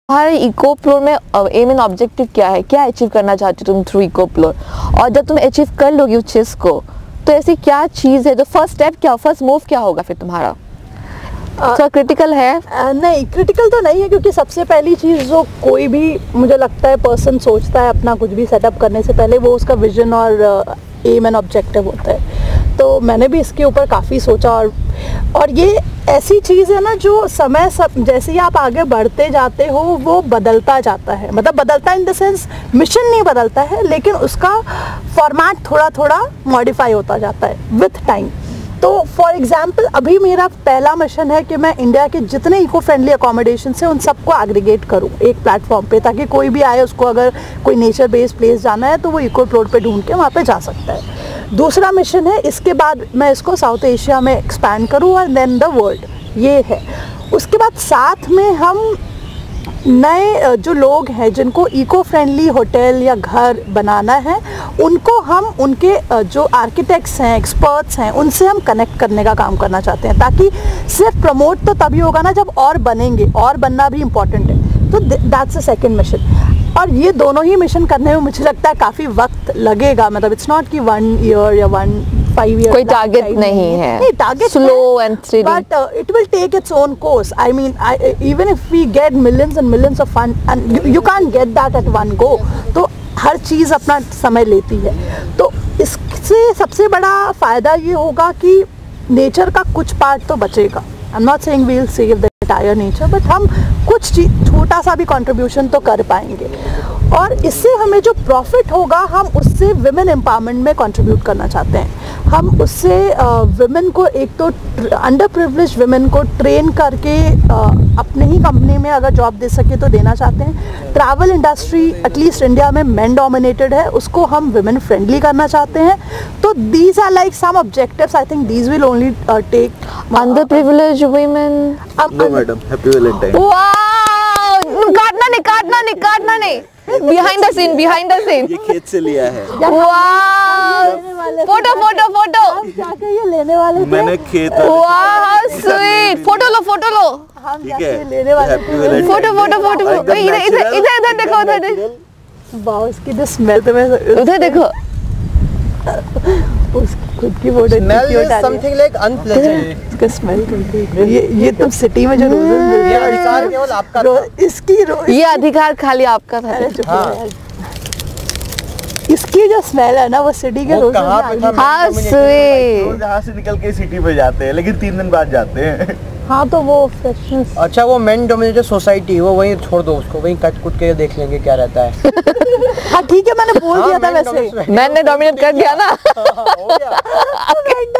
तुम्हारे इकोप्लोर में M and objective क्या है, क्या अचीव करना चाहती हो तुम थ्रू इकोप्लोर, और जब तुम अचीव कर लोगी उस चीज़ को तो ऐसी क्या चीज़ है, जो फर्स्ट स्टेप क्या, फर्स्ट मूव क्या होगा फिर तुम्हारा? तो क्रिटिकल है? नहीं, क्रिटिकल तो नहीं है, क्योंकि सबसे पहली चीज़ जो कोई भी मुझे लगता है पर्सन सोचता है अपना कुछ भी सेटअप करने से पहले, वो उसका विजन और एम एंड ऑब्जेक्टिव होता है। तो मैंने भी इसके ऊपर काफ़ी सोचा, और ये ऐसी चीज़ है ना जो समय जैसे ही आप आगे बढ़ते जाते हो वो बदलता जाता है, मतलब बदलता इन द सेंस मिशन नहीं बदलता है, लेकिन उसका फॉर्मेट थोड़ा थोड़ा मॉडिफाई होता जाता है विथ टाइम। तो फॉर एग्जांपल अभी मेरा पहला मिशन है कि मैं इंडिया के जितने इको फ्रेंडली अकोमोडेशन है उन सबको एग्रीगेट करूं एक प्लेटफॉर्म पे, ताकि कोई भी आए उसको अगर कोई नेचर बेस्ड प्लेस जाना है तो वो इकोप्लोर पे ढूंढ के वहाँ पे जा सकता है। दूसरा मिशन है, इसके बाद मैं इसको साउथ एशिया में एक्सपैंड करूँ और देन द वर्ल्ड, ये है। उसके बाद साथ में हम नए जो लोग हैं जिनको इको फ्रेंडली होटल या घर बनाना है, उनको हम उनके जो आर्किटेक्ट्स हैं, एक्सपर्ट्स हैं, उनसे हम कनेक्ट करने का काम करना चाहते हैं, ताकि सिर्फ प्रमोट तो तभी होगा ना जब और बनेंगे, और बनना भी इम्पॉर्टेंट है। तो दैट्स द सेकंड मिशन। और ये दोनों ही मिशन करने में मुझे लगता है काफ़ी वक्त लगेगा, मतलब इट्स नॉट कि 1 ईयर या 5 ईयर, कोई टारगेट नहीं है, नहीं target slow and steady, but it will take its own course. I mean even if we get millions and millions of fund and you can't get that at one go, तो हर चीज़ अपना समय लेती है। तो इससे सबसे बड़ा फ़ायदा ये होगा कि नेचर का कुछ पार्ट तो बचेगा। I am not saying we will save the entire nature, but हम कुछ छोटा सा भी कंट्रीब्यूशन तो कर पाएंगे, और इससे हमें जो प्रॉफिट होगा हम उससे विमेन एम्पावरमेंट में कंट्रीब्यूट करना चाहते हैं। हम उससे विमेन को, एक तो अंडर प्रिविलेज विमेन को ट्रेन करके अपने ही कंपनी में अगर जॉब दे सके तो देना चाहते हैं। ट्रैवल इंडस्ट्री एटलीस्ट इंडिया में मेन डोमिनेटेड है, उसको हम विमेन फ्रेंडली करना चाहते हैं। तो these are like some objectives, I think these will only take under privilege women. No madam, happy Valentine. Wow, काटना नहीं, बिहाइंड द सीन, ये खेत से लिया है। वाओ, फोटो जाके ये लेने वाले थे। मैंने खेत, वाह स्वीट, फोटो लो, हम ठीक जाके है, लेने वाले थे। फोटो, इधर देखो, वाह, उसकी जो स्मेल, तो मैं उधर देखो, उसकी खुद की फोटो समथिंग लाइक अनप्लेजेंट, इसका स्मेल। ये तुम सिटी में जो रोजेस मिलते हैं, अधिकार केवल आपका था। इसकी ये अधिकार खाली आपका था। हाँ। इसकी जो स्मेल है ना वो सिटी के रोजेस में आ गई। हाँ स्वीट, यहाँ से निकल के सिटी पे जाते हैं, लेकिन 3 दिन बाद जाते हैं। हाँ, तो वो फ्रेशनेस। अच्छा, वो मेन डोमिनेटेड सोसाइटी, वो वहीं छोड़ दो उसको, वहीं कट कुट के देख लेंगे क्या रहता है। हाँ ठीक है, मैंने बोल दिया था वैसे, मैंने डोमिनेट कर दिया ना। हो गया।